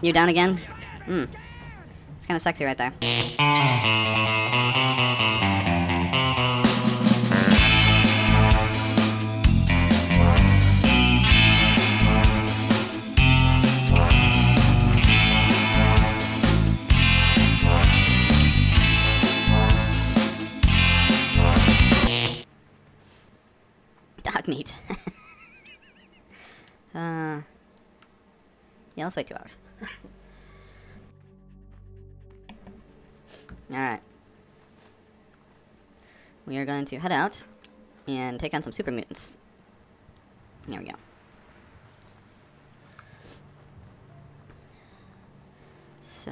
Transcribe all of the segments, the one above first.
You down again? It's kind of sexy right there. Dogmeat. Yeah, let's wait 2 hours. Alright. We are going to head out and take on some Super Mutants. There we go. So.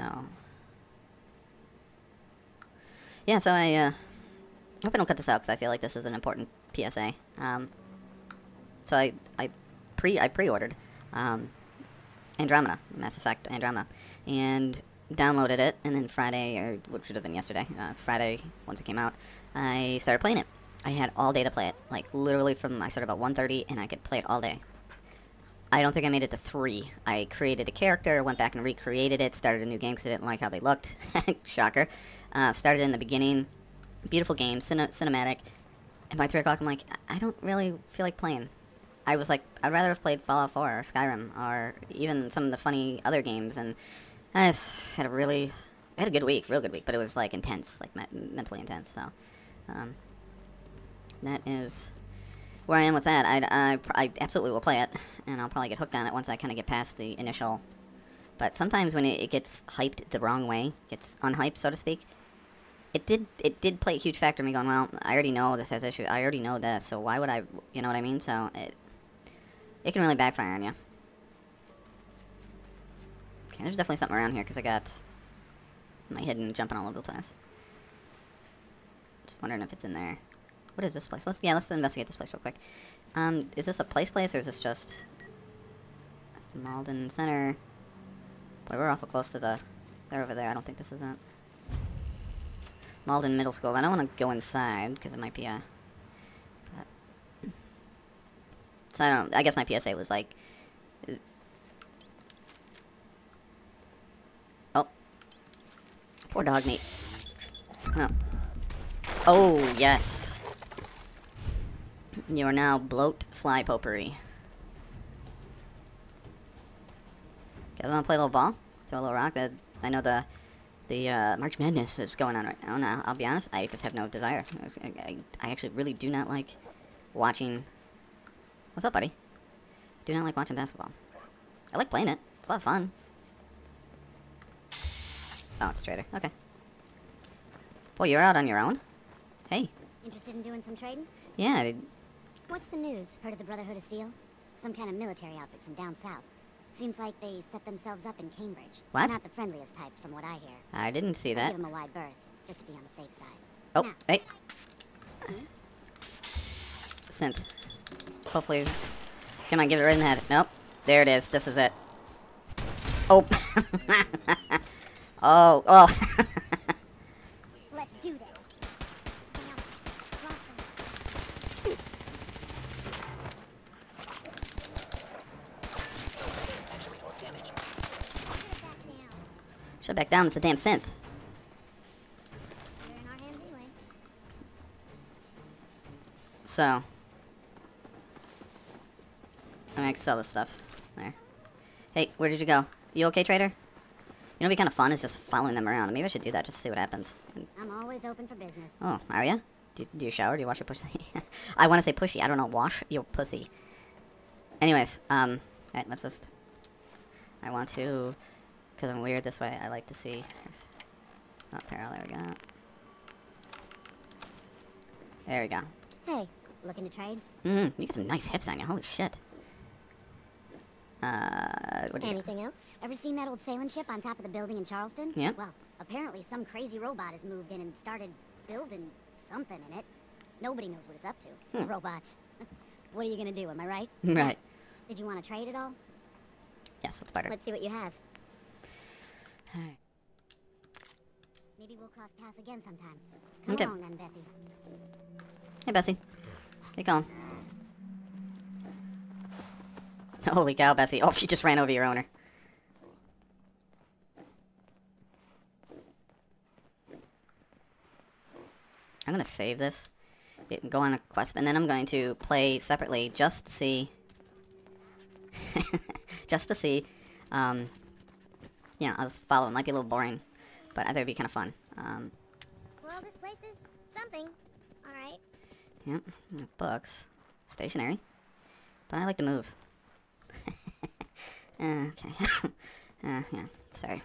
Yeah, so I hope I don't cut this out because I feel like this is an important PSA. So I pre-ordered Andromeda, Mass Effect Andromeda, and downloaded it, and then Friday, or what should have been yesterday, Friday, once it came out, I started playing it. I had all day to play it, like literally I started about 1:30, and I could play it all day. I don't think I made it to 3. I created a character, went back and recreated it, started a new game because I didn't like how they looked. Shocker. Started in the beginning, beautiful game, cinematic, and by 3 o'clock I'm like, I don't really feel like playing. I was like, I'd rather have played Fallout 4 or Skyrim or even some of the funny other games, and I just had a good week, real good week, but it was like intense, like mentally intense, so that is where I am with that. I absolutely will play it, and I'll probably get hooked on it once I kind of get past the initial, but sometimes when it gets hyped the wrong way, gets unhyped, so to speak, it did play a huge factor in me going, well, I already know this has issues, I already know this, so why would I, you know what I mean, so it can really backfire on you. Okay, there's definitely something around here, because I got my hidden jumping all over the place. Just wondering if it's in there. What is this place? Let's investigate this place real quick. Is this a place, or is this just... That's the Malden Center. Boy, we're awful close to the... They're over there. I don't think this is it. Malden Middle School. I don't want to go inside, because it might be a... So I guess my PSA was like... Oh. Poor Dogmeat. Oh. Oh, yes. You are now bloat fly potpourri. Guys want to play a little ball? Throw a little rock? I know the March Madness is going on right now, and I'll be honest, I just have no desire. I actually really do not like watching... What's up, buddy? Do not like watching basketball. I like playing it. It's a lot of fun. Oh, it's a trader. Okay. Boy, you're out on your own? Hey. Interested in doing some trading? Yeah. What's the news? Heard of the Brotherhood of Steel? Some kind of military outfit from down south. Seems like they set themselves up in Cambridge. What? Not the friendliest types from what I hear. I didn't see that. Give them a wide berth, just to be on the safe side. Oh, now. hey. Synth. Hopefully... Come on, get it right in the head. Nope. There it is. This is it. Oh. Oh. Oh. Let's do this. Shut back down. It's a damn synth. They're in our hands anyway. So. I mean, I can sell this stuff. There. Hey, where did you go? You okay, trader? You know, what'd be kind of fun is just following them around. Maybe I should do that just to see what happens. I'm always open for business. Oh, are ya? Do you shower? Do you wash your pussy? I want to say pushy. I don't know. Wash your pussy. Anyways, alright, let's just... I want to... Because I'm weird this way, I like to see... Oh, parallel, there we go. There we go. Hey, looking to trade? You got some nice hips on you. Holy shit. What do you Anything else? Ever seen that old sailing ship on top of the building in Charleston? Yeah. Well, apparently some crazy robot has moved in and started building something in it. Nobody knows what it's up to. Robots. What are you gonna do, am I right? Right. Did you want to trade at all? Yes, let's barter. Let's see what you have. Alright. Maybe we'll cross paths again sometime. Come Okay. along then, Bessie. Hey, Bessie. Get going. Holy cow, Bessie. Oh, she just ran over your owner. I'm gonna save this, go on a quest, and then I'm going to play separately just to see, just to see, you know, I'll just follow. It might be a little boring, but I think it'd be kind of fun. Well, this place is something. Alright. Yep, books, stationery, but I like to move. Okay. Yeah, sorry.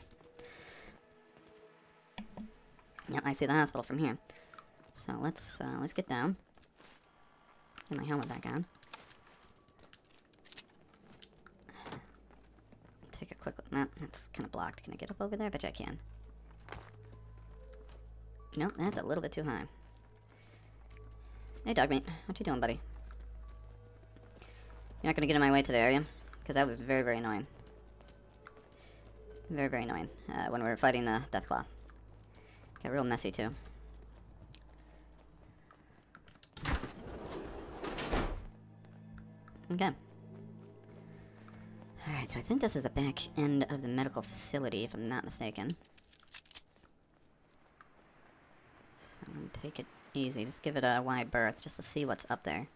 Yep, I see the hospital from here. So let's get down. Get my helmet back on. Take a quick look. Nah, that's kind of blocked. Can I get up over there? Bet you I can. Nope, that's a little bit too high. Hey, Dogmeat. What you doing, buddy? You're not gonna get in my way today, are you? Because that was very, very annoying. Very, very annoying. When we were fighting the Deathclaw. Got real messy, too. Okay. Alright, so I think this is the back end of the medical facility, if I'm not mistaken. So I'm gonna take it easy. Just give it a wide berth, just to see what's up there.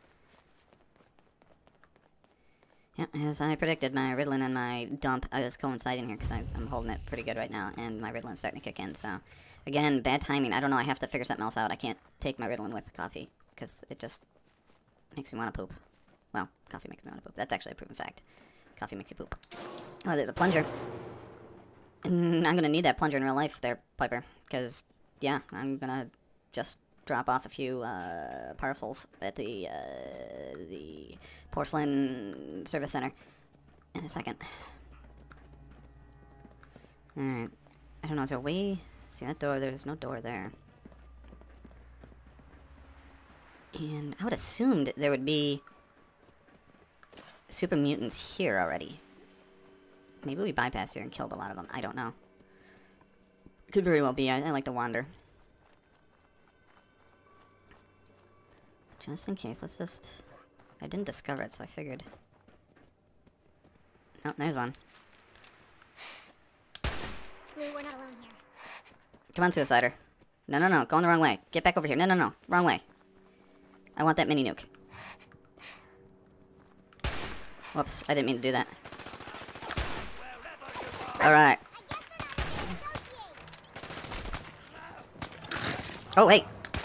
Yep, as I predicted, my Ritalin and my dump is coinciding here, because I'm holding it pretty good right now, and my Ritalin's starting to kick in, so... Again, bad timing. I don't know, I have to figure something else out. I can't take my Ritalin with coffee, because it just makes me want to poop. Well, coffee makes me want to poop. That's actually a proven fact. Coffee makes you poop. Oh, there's a plunger. And I'm gonna need that plunger in real life there, Piper, because, yeah, I'm gonna just drop off a few parcels at the porcelain service center in a second. Alright. I don't know, is there a way? See that door? There's no door there. And I would assume that there would be Super Mutants here already. Maybe we bypassed here and killed a lot of them. I don't know. Could very well be. I like to wander. Just in case, let's just... I didn't discover it, so I figured... Oh, there's one. Blue, we're not alone here. Come on, Suicider. No, going the wrong way. Get back over here. No, wrong way. I want that Mini Nuke. Whoops, I didn't mean to do that. Alright. Oh, wait.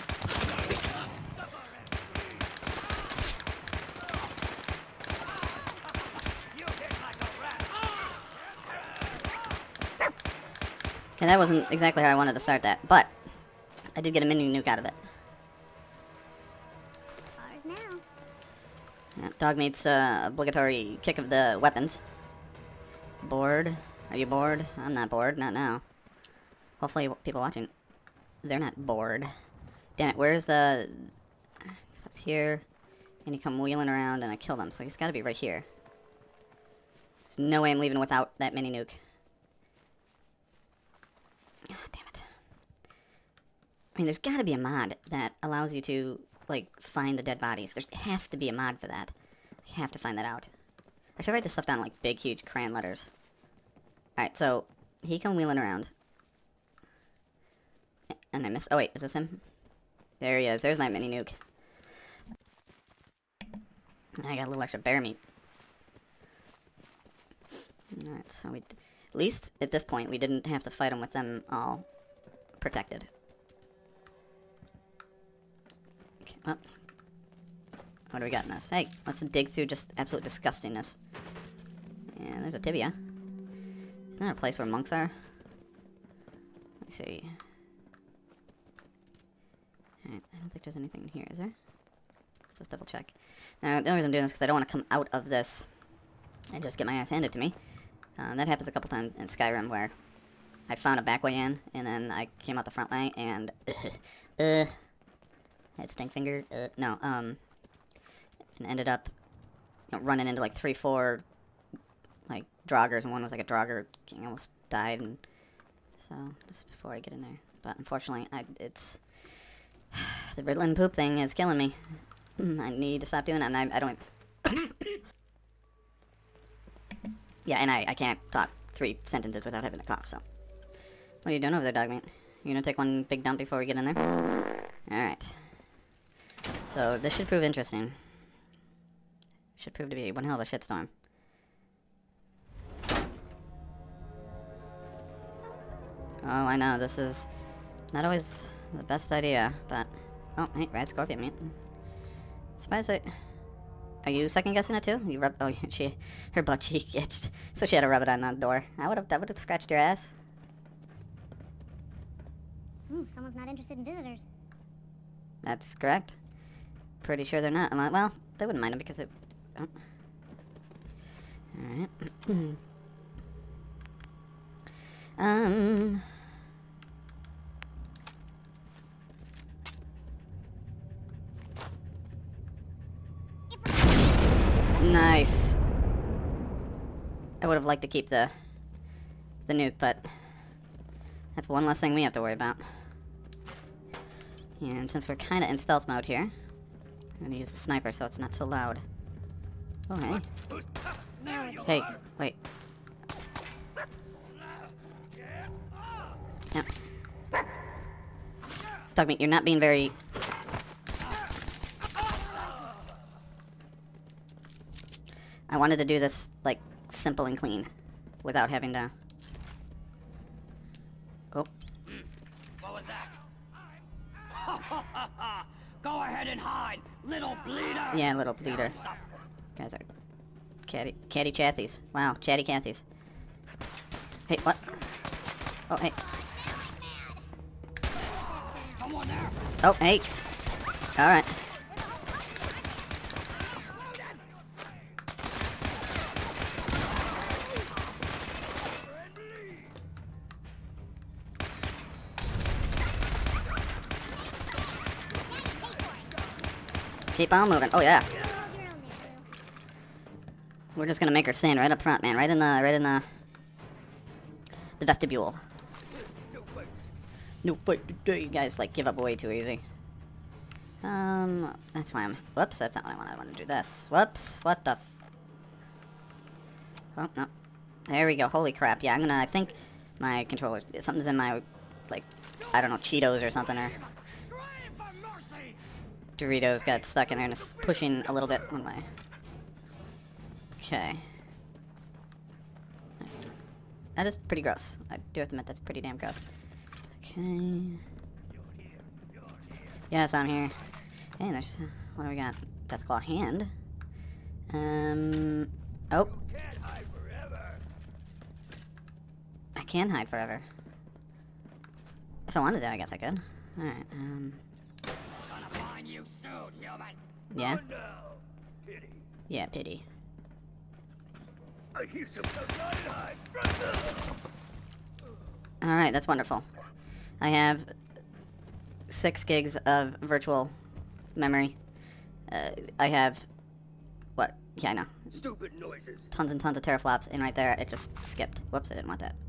Okay, that wasn't exactly how I wanted to start that, but I did get a Mini Nuke out of it. Ours now. Yeah, Dogmeat's obligatory kick of the weapons. Bored? Are you bored? I'm not bored, not now. Hopefully people watching, they're not bored. Damn it, where's the... Because it's here, and you come wheeling around and I kill them, so he's got to be right here. There's no way I'm leaving without that Mini Nuke. Oh, damn it. I mean, there's got to be a mod that allows you to, like, find the dead bodies. There has to be a mod for that. I have to find that out. I should write this stuff down in, like, big, huge crayon letters. Alright, so, he come wheeling around. And I missed... Oh, wait, is this him? There he is. There's my Mini Nuke. I got a little extra bear meat. Alright, so we... At least, at this point, we didn't have to fight them with them all protected. Okay, well... What do we got in this? Hey, let's dig through just absolute disgustingness. Yeah, there's a tibia. Isn't that a place where monks are? Let's see. Alright, I don't think there's anything in here, is there? Let's just double check. Now, the only reason I'm doing this is because I don't want to come out of this and just get my ass handed to me. That happens a couple times in Skyrim where I found a back way in, and then I came out the front way, and, I had stink finger, and ended up, you know, running into like 3-4, like, Draugrs, and one was like a Draugr king, almost died, and so, just before I get in there. But unfortunately, it's, the Ritalin poop thing is killing me. I need to stop doing it, and I don't... Yeah, and I can't talk 3 sentences without having to cough, so. What are you doing over there, Dogmeat? You gonna take one big dump before we get in there? Alright. So, this should prove interesting. Should prove to be one hell of a shitstorm. Oh, I know, this is not always the best idea, but... Oh, hey, Red Scorpion Mutant. Surprised I... Are you second guessing it too? You rub... Oh, her butt cheek itched, so she had to rub it on the door. That would've scratched your ass. Ooh, someone's not interested in visitors. That's correct. Pretty sure they're not. Well, they wouldn't mind them because it... Oh. Alright. Nice. I would have liked to keep the nuke, but that's one less thing we have to worry about. And since we're kind of in stealth mode here, I'm gonna use the sniper so it's not so loud. Oh, hey. Hey, wait. Yeah. Dogmeat, you're not being very... I wanted to do this, like, simple and clean, without having to... Oh. What was that? Go ahead and hide, little bleeder! Yeah, little bleeder. Guys are catty chathies. Wow, chatty cathies. Hey, what? Oh, hey. Someone there! Oh, hey. Alright. Keep on moving. Oh yeah. We're just gonna make her stand right up front, man. Right in the vestibule. No fight today. You guys like give up way too easy. That's why I'm. Whoops, that's not what I want. I want to do this. Whoops. What the? Oh no. There we go. Holy crap. Yeah, I think my controller. Something's in my, like, I don't know, Cheetos or something, or Doritos got stuck in there and it's pushing a little bit one way. Okay. That is pretty gross. I do have to admit that's pretty damn gross. Okay. Yes, I'm here. Hey, there's... What do we got? Deathclaw hand. Oh. I can hide forever. If I wanted to, I guess I could. Alright, Gonna find you soon, human. Yeah? Oh, no. Pity. Yeah, pity. I hear some hide. Right now. Alright, that's wonderful. I have 6 gigs of virtual memory. I have... What? Yeah, I know. Stupid noises. Tons and tons of teraflops, and right there, it just skipped. Whoops, I didn't want that.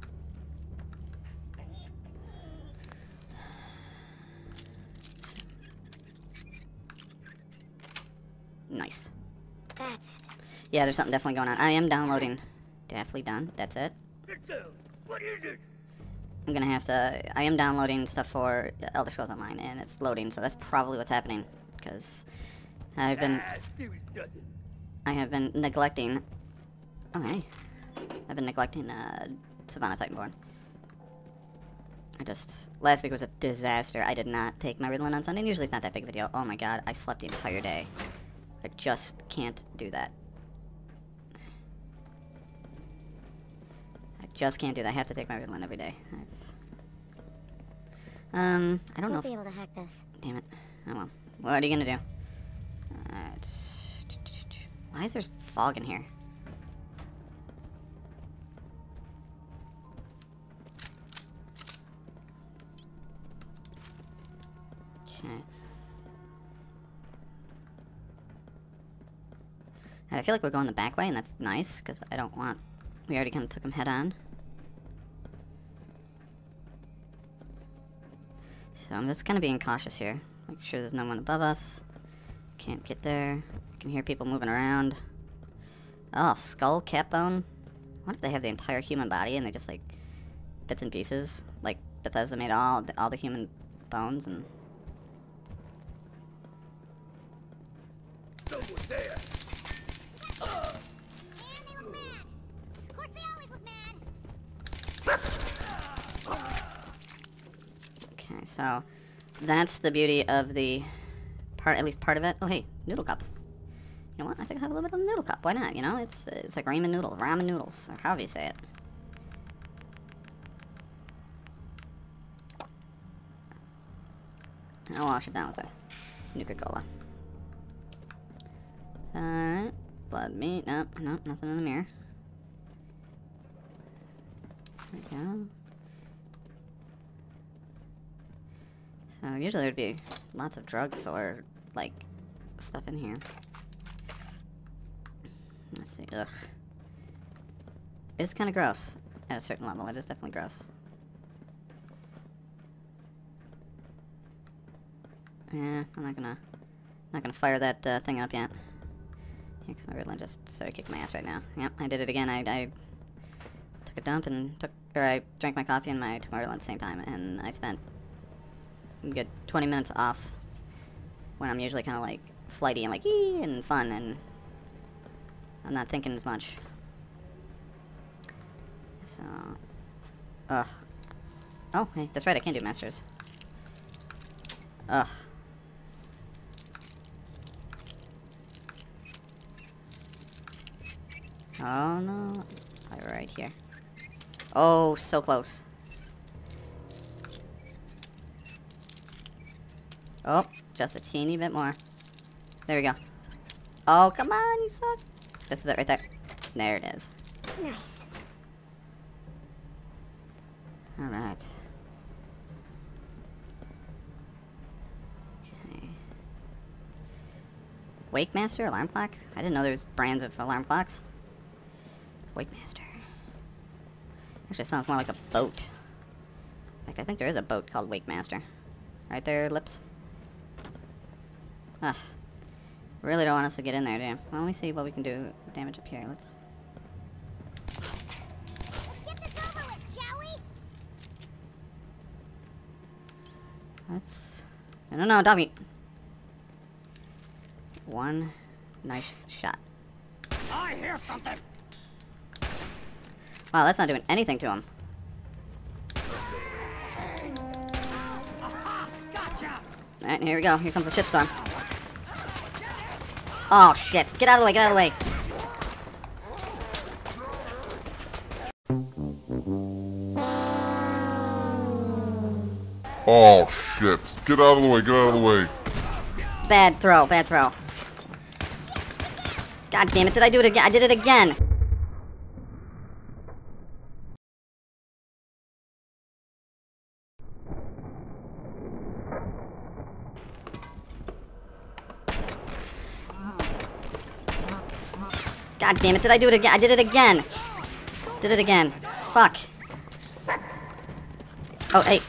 Nice. That's it. Yeah, there's something definitely going on. I am downloading. Definitely done. That's it. What is it? I'm gonna have to... I am downloading stuff for Elder Scrolls Online, and it's loading, so that's probably what's happening. Because I've been... There was nothing. I have been neglecting... Oh, hey. I've been neglecting, Savannah Titanborn. Last week was a disaster. I did not take my Ritalin on Sunday, and usually it's not that big of a deal. Oh my god, I slept the entire day. I just can't do that. I just can't do that. I have to take my Ritalin every day. I don't know We'll if... be able to hack this. Damn it. Oh well. What are you gonna do? Alright. Why is there fog in here? Okay. And I feel like we're going the back way, and that's nice, because I don't want... We already kind of took him head on. So I'm just kind of being cautious here. Make sure there's no one above us. Can't get there. I can hear people moving around. Oh, skull, cat bone. What if they have the entire human body and they just, like, bits and pieces? Like Bethesda made all the human bones and... So, that's the beauty of the part, at least part of it. Oh, hey, noodle cup. You know what? I think I have a little bit of the noodle cup. Why not? You know, it's like ramen noodles, or however you say it. I'll wash it down with a Nuka Cola. Alright, blood meat. Nope, nothing in the mirror. There we go. So usually there'd be lots of drugs or like stuff in here. Let's see. Ugh. It's kind of gross at a certain level. It is definitely gross. Yeah, I'm not gonna fire that thing up yet. Yeah, because my Ritalin just started kicking my ass right now. Yep, I did it again. I took a dump and I drank my coffee and took my Ritalin at the same time, and I spent a good 20 minutes off when I'm usually kind of like flighty and like ee and fun, and I'm not thinking as much. So, ugh. Oh, hey, that's right. I can't do masters. Ugh. Oh no. Right here. Oh, so close. Oh, just a teeny bit more. There we go. Oh, come on, you suck. This is it right there. There it is. Nice. Alright. Okay. Wake Master alarm clock? I didn't know there was brands of alarm clocks. Wake Master. Actually, it sounds more like a boat. In fact, I think there is a boat called Wake Master. Right there, Lips. Ah. Really don't want us to get in there, do you? Well, let me see what we can do damage up here. Let's Get this over with, shall we? No, Dogmeat. One nice shot. I hear something. Wow, that's not doing anything to him. Aha! Gotcha! Alright, here we go. Here comes the shitstorm. Oh, shit. Get out of the way, get out of the way. Oh, shit. Get out of the way, get out of the way. Bad throw, bad throw. God damn it, did I do it again? I did it again. God damn it, did I do it again? I did it again. Did it again. Fuck. Oh, hey.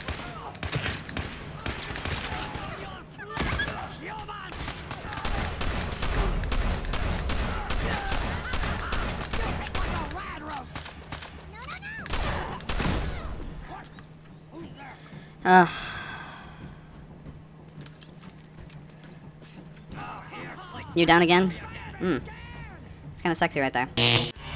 You down again? It's kind of sexy right there.